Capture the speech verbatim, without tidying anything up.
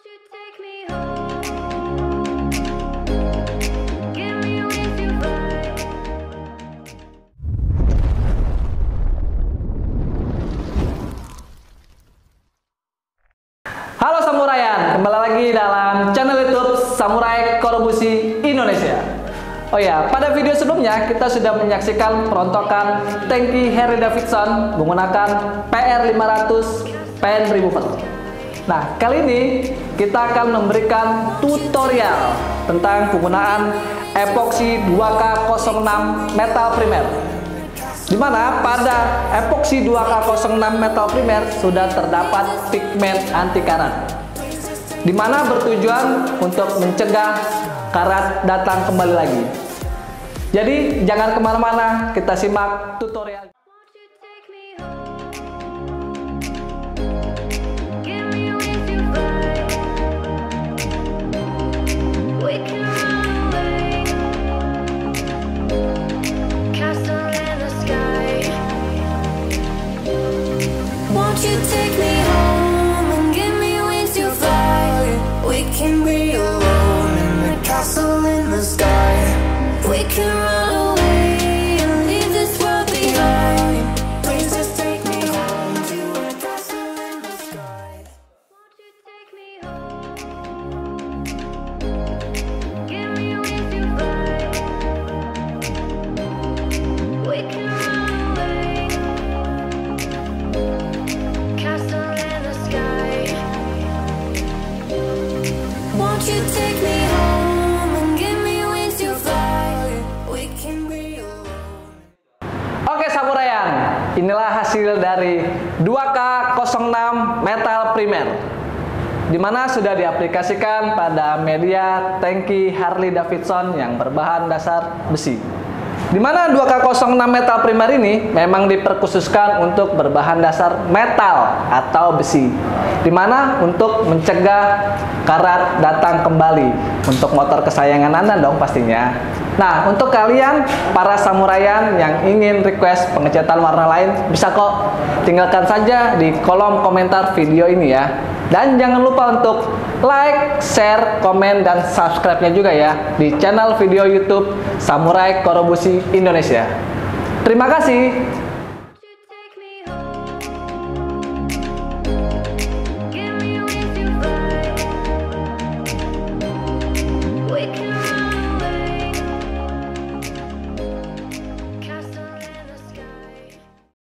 Halo Samurayan, kembali lagi dalam channel YouTube Samurai Korobushi Indonesia. Oh ya, pada video sebelumnya kita sudah menyaksikan perontokan tangki Harley Davidson menggunakan P R lima ratus Paint Remover. Nah, kali ini kita akan memberikan tutorial tentang penggunaan epoxy dua K nol enam metal primer, di mana pada epoxy dua K nol enam metal primer sudah terdapat pigmen anti karat, di mana bertujuan untuk mencegah karat datang kembali lagi. Jadi jangan kemana-mana, kita simak tutorial. Oke Samurayan, inilah hasil dari dua K nol enam metal primer, di mana sudah diaplikasikan pada media tangki Harley Davidson yang berbahan dasar besi. Di mana dua K nol enam metal primer ini memang diperkhususkan untuk berbahan dasar metal atau besi, di mana untuk mencegah karat datang kembali untuk motor kesayangan Anda dong pastinya. Nah, untuk kalian para Samurayan yang ingin request pengecatan warna lain, bisa kok tinggalkan saja di kolom komentar video ini ya. Dan jangan lupa untuk like, share, komen, dan subscribe-nya juga ya di channel video YouTube Samurai Korobushi Indonesia. Terima kasih.